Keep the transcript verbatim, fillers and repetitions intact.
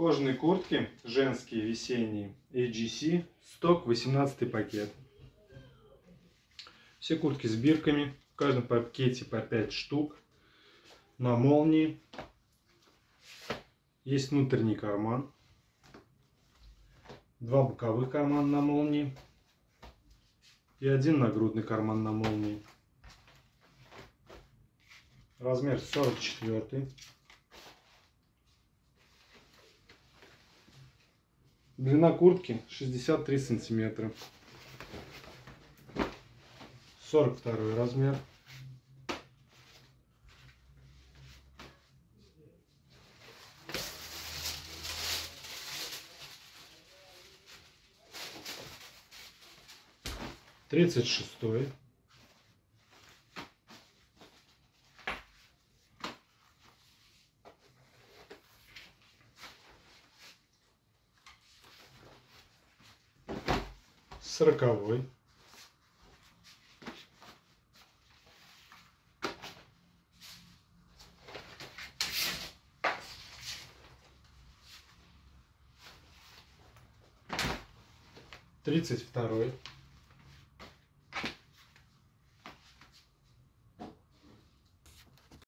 Кожаные куртки, женские, весенние, эй джи си, сток, восемнадцатый пакет. Все куртки с бирками, в каждом пакете по пять штук, на молнии. Есть внутренний карман, два боковых кармана на молнии и один нагрудный карман на молнии. Размер сорок четыре. Длина куртки шестьдесят три сантиметра. сорок второй размер. тридцать шестой. сороковой. тридцать второй.